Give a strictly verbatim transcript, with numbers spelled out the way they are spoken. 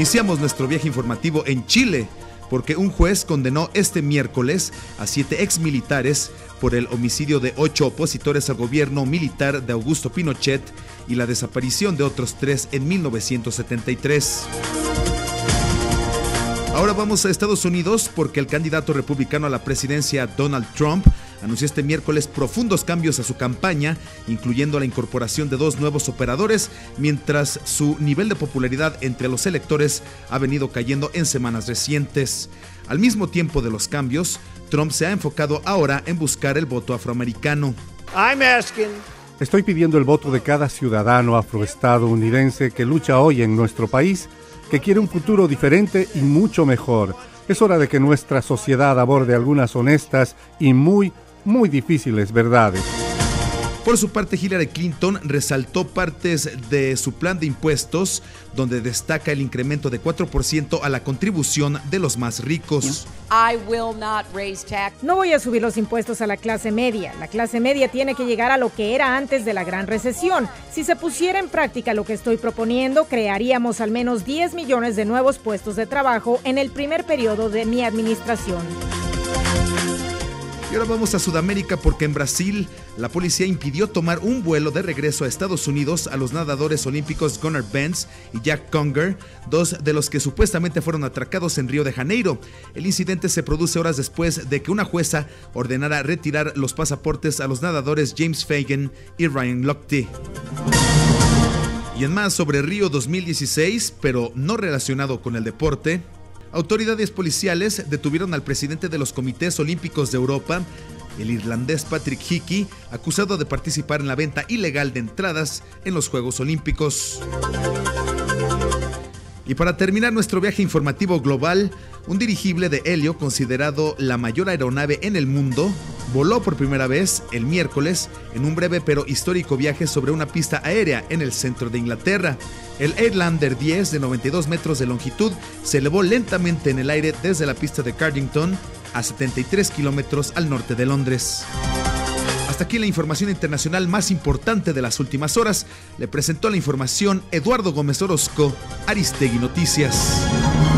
Iniciamos nuestro viaje informativo en Chile, porque un juez condenó este miércoles a siete exmilitares por el homicidio de ocho opositores al gobierno militar de Augusto Pinochet y la desaparición de otros tres en mil novecientos setenta y tres. Ahora vamos a Estados Unidos porque el candidato republicano a la presidencia Donald Trump anunció este miércoles profundos cambios a su campaña, incluyendo la incorporación de dos nuevos operadores, mientras su nivel de popularidad entre los electores ha venido cayendo en semanas recientes. Al mismo tiempo de los cambios, Trump se ha enfocado ahora en buscar el voto afroamericano. I'm asking... Estoy pidiendo el voto de cada ciudadano afroestadounidense que lucha hoy en nuestro país, que quiere un futuro diferente y mucho mejor. Es hora de que nuestra sociedad aborde algunas honestas y muy, muy difíciles verdades. Por su parte, Hillary Clinton resaltó partes de su plan de impuestos, donde destaca el incremento de cuatro por ciento a la contribución de los más ricos. I will not raise tax. No voy a subir los impuestos a la clase media. La clase media tiene que llegar a lo que era antes de la gran recesión. Si se pusiera en práctica lo que estoy proponiendo, crearíamos al menos diez millones de nuevos puestos de trabajo en el primer periodo de mi administración. Y ahora vamos a Sudamérica porque en Brasil la policía impidió tomar un vuelo de regreso a Estados Unidos a los nadadores olímpicos Gunnar Benz y Jack Conger, dos de los que supuestamente fueron atracados en Río de Janeiro. El incidente se produce horas después de que una jueza ordenara retirar los pasaportes a los nadadores James Fagan y Ryan Lochte. Y en más sobre Río dos mil dieciséis, pero no relacionado con el deporte, autoridades policiales detuvieron al presidente de los comités olímpicos de Europa, el irlandés Patrick Hickey, acusado de participar en la venta ilegal de entradas en los Juegos Olímpicos. Y para terminar nuestro viaje informativo global, un dirigible de helio considerado la mayor aeronave en el mundo voló por primera vez el miércoles en un breve pero histórico viaje sobre una pista aérea en el centro de Inglaterra. El Airlander diez de noventa y dos metros de longitud se elevó lentamente en el aire desde la pista de Cardington a setenta y tres kilómetros al norte de Londres. Hasta aquí la información internacional más importante de las últimas horas. Le presentó la información Eduardo Gómez Orozco, Aristegui Noticias.